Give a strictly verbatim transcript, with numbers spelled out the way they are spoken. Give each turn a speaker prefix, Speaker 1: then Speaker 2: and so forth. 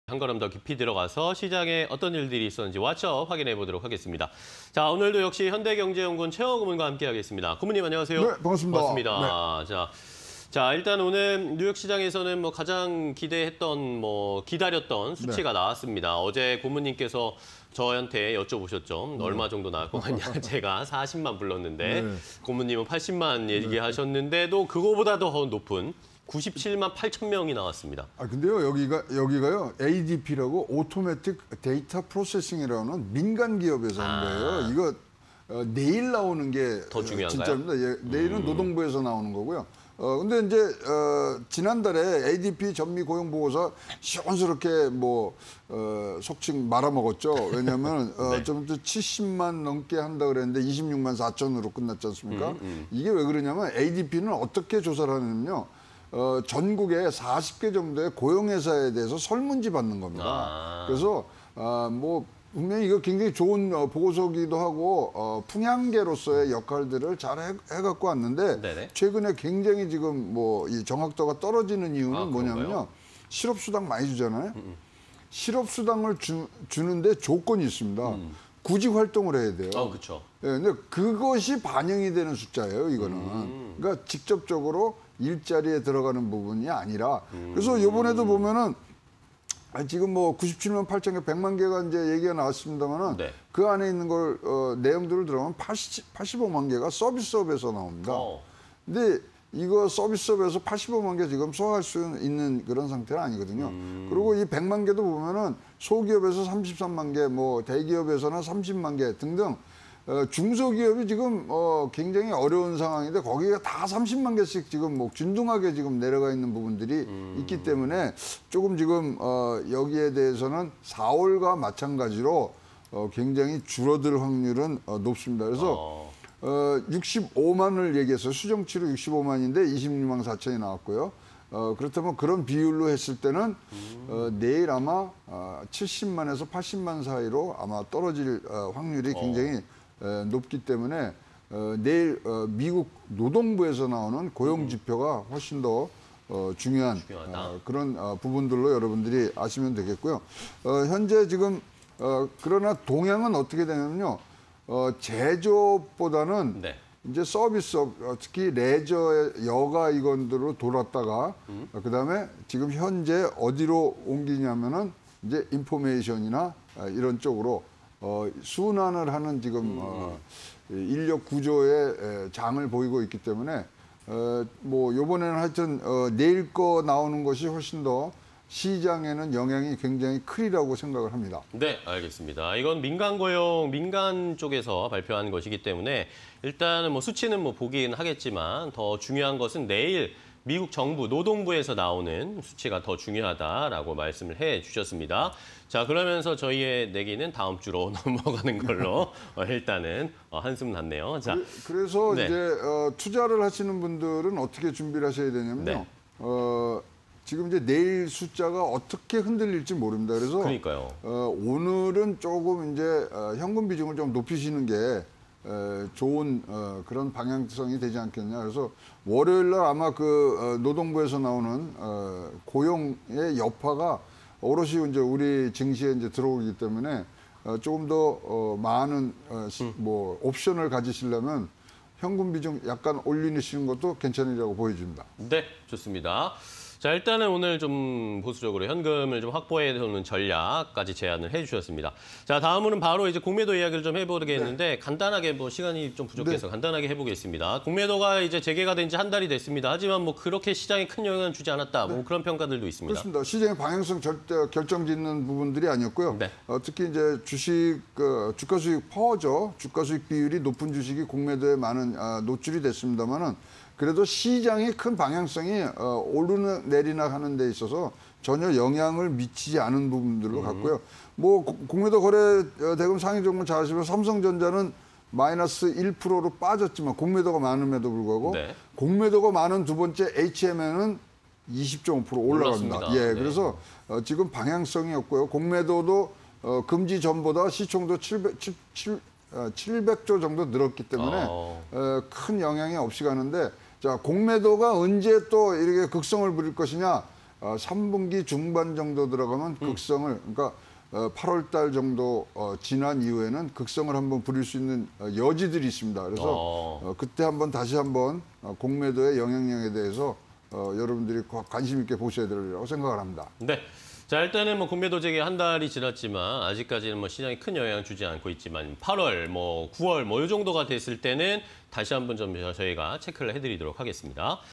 Speaker 1: 한 걸음 더 깊이 들어가서 시장에 어떤 일들이 있었는지 왓츠업 확인해 보도록 하겠습니다. 자, 오늘도 역시 현대경제연구원 최영호 고문과 함께하겠습니다. 고문님 안녕하세요.
Speaker 2: 네, 반갑습니다.
Speaker 1: 반갑습니다.
Speaker 2: 네.
Speaker 1: 자, 자 일단 오늘 뉴욕 시장에서는 뭐 가장 기대했던 뭐 기다렸던 수치가 네. 나왔습니다. 어제 고문님께서 저한테 여쭤보셨죠. 네. 얼마 정도 나올 것 같냐. 제가 사십만 불렀는데 네. 고문님은 팔십만 얘기하셨는데도 그거보다 더 높은 구십칠만 팔천 명이 나왔습니다.
Speaker 2: 아 근데요 여기가 여기가요 에이디피라고 오토매틱 데이터 프로세싱이라는 민간 기업에서 한 거예요. 아. 이거 어, 내일 나오는 게
Speaker 1: 더 중요한가요?
Speaker 2: 진짜입니다. 예, 내일은 음. 노동부에서 나오는 거고요. 어 근데 이제 어, 지난달에 에이디피 전미 고용 보고서 시원스럽게 뭐 어, 속칭 말아먹었죠. 왜냐하면 네. 어, 좀 칠십만 넘게 한다 그랬는데 이십육만 사천으로 끝났지 않습니까? 음, 음. 이게 왜 그러냐면 에이디피는 어떻게 조사를 하냐면요. 어, 전국에 사십 개 정도의 고용회사에 대해서 설문지 받는 겁니다. 아. 그래서 어, 뭐 분명히 이거 굉장히 좋은 어, 보고서기도 하고 어, 풍향계로서의 역할들을 잘 해, 해갖고 왔는데 네네. 최근에 굉장히 지금 뭐 이 정확도가 떨어지는 이유는 아, 뭐냐면요. 실업수당 많이 주잖아요. 음, 음. 실업수당을 주, 주는데 조건이 있습니다. 음. 구직 활동을 해야 돼요.
Speaker 1: 어, 그렇죠.
Speaker 2: 예, 근데 그것이 반영이 되는 숫자예요, 이거는. 음. 그러니까 직접적으로 일자리에 들어가는 부분이 아니라 음. 그래서 이번에도 보면은 지금 뭐 구십칠만 팔천 개, 백만 개가 이제 얘기가 나왔습니다만은 네. 그 안에 있는 걸 어, 내용들을 들어가면 팔십, 팔십오만 개가 서비스업에서 나옵니다. 어. 근데 이거 서비스업에서 팔십오만 개 지금 소화할 수 있는 그런 상태는 아니거든요. 음. 그리고 이 백만 개도 보면은 소기업에서 삼십삼만 개, 뭐 대기업에서는 삼십만 개 등등 어, 중소기업이 지금 어, 굉장히 어려운 상황인데 거기가 다 삼십만 개씩 지금 뭐 균등하게 지금 내려가 있는 부분들이 음. 있기 때문에 조금 지금 어, 여기에 대해서는 사월과 마찬가지로 어, 굉장히 줄어들 확률은 어, 높습니다. 그래서 어. 어, 육십오만을 얘기해서 수정치로 육십오만인데 이십육만 사천이 나왔고요. 어, 그렇다면 그런 비율로 했을 때는 음. 어, 내일 아마 어, 칠십만에서 팔십만 사이로 아마 떨어질 어, 확률이 굉장히 어. 에, 높기 때문에 어, 내일 어, 미국 노동부에서 나오는 고용 지표가 훨씬 더 어, 중요한 어, 그런 어, 부분들로 여러분들이 아시면 되겠고요. 어, 현재 지금 어, 그러나 동향은 어떻게 되냐면요. 어, 제조업보다는 네. 이제 서비스업, 특히 레저, 여가 이건들로 돌았다가 음. 어, 그다음에 지금 현재 어디로 옮기냐면은 이제 인포메이션이나 어, 이런 쪽으로 어, 순환을 하는 지금 음. 어, 인력 구조의 장을 보이고 있기 때문에 어, 뭐 이번에는 하여튼 어, 내일 거 나오는 것이 훨씬 더 시장에는 영향이 굉장히 크리라고 생각을 합니다.
Speaker 1: 네, 알겠습니다. 이건 민간 고용, 민간 쪽에서 발표한 것이기 때문에 일단은 뭐 수치는 뭐 보긴 하겠지만 더 중요한 것은 내일 미국 정부 노동부에서 나오는 수치가 더 중요하다라고 말씀을 해 주셨습니다. 자, 그러면서 저희의 내기는 다음 주로 넘어가는 걸로 일단은 한숨 났네요. 자,
Speaker 2: 그래서 네. 이제 어, 투자를 하시는 분들은 어떻게 준비를 하셔야 되냐면요. 네. 어, 지금 이제 내일 숫자가 어떻게 흔들릴지 모릅니다. 그래서
Speaker 1: 그러니까요.
Speaker 2: 어, 오늘은 조금 이제 어, 현금 비중을 좀 높이시는 게 에, 좋은 어, 그런 방향성이 되지 않겠냐. 그래서 월요일 날 아마 그 어, 노동부에서 나오는 어, 고용의 여파가 오롯이 이제 우리 증시에 이제 들어오기 때문에 어, 조금 더 어, 많은 어, 시, 음. 뭐 옵션을 가지시려면 현금 비중 약간 올리시는 것도 괜찮으리라고 보여집니다.
Speaker 1: 네, 좋습니다. 자, 일단은 오늘 좀 보수적으로 현금을 좀 확보해두는 전략까지 제안을 해주셨습니다. 자, 다음으로는 바로 이제 공매도 이야기를 좀 해보겠는데 네. 간단하게 뭐 시간이 좀 부족해서 네. 간단하게 해보겠습니다. 공매도가 이제 재개가 된 지 한 달이 됐습니다. 하지만 뭐 그렇게 시장에 큰 영향을 주지 않았다. 네. 뭐 그런 평가들도 있습니다.
Speaker 2: 그렇습니다. 시장의 방향성 절대 결정짓는 부분들이 아니었고요. 네. 어, 특히 이제 주식 그 주가 수익 파워죠. 주가 수익 비율이 높은 주식이 공매도에 많은 아, 노출이 됐습니다만은. 그래도 시장의 큰 방향성이 어, 오르나 내리나 하는 데 있어서 전혀 영향을 미치지 않은 부분들로 음. 갔고요. 뭐 공매도 거래 대금 상위 종목 잘 아시면 삼성전자는 마이너스 일 퍼센트로 빠졌지만 공매도가 많음에도 불구하고 네. 공매도가 많은 두 번째 에이치엠에는 이십 점 오 퍼센트 올라갑니다. 올랐습니다. 예, 네. 그래서 어, 지금 방향성이었고요. 공매도도 어, 금지 전보다 시총도 칠백, 칠백조 정도 늘었기 때문에 어. 어, 큰 영향이 없이 가는데 자, 공매도가 언제 또 이렇게 극성을 부릴 것이냐. 어, 삼 분기 중반 정도 들어가면 극성을 그러니까 어, 팔월 달 정도 어, 지난 이후에는 극성을 한번 부릴 수 있는 어, 여지들이 있습니다. 그래서
Speaker 1: 어.
Speaker 2: 어, 그때 한번 다시 한번 어, 공매도의 영향력에 대해서 어, 여러분들이 과- 관심 있게 보셔야 되리라고 생각을 합니다.
Speaker 1: 네. 자, 일단은 뭐 공매도 제기 한 달이 지났지만 아직까지는 뭐 시장에 큰 영향 주지 않고 있지만 팔월, 뭐 구월 뭐 이 정도가 됐을 때는 다시 한번 좀 저희가 체크를 해드리도록 하겠습니다.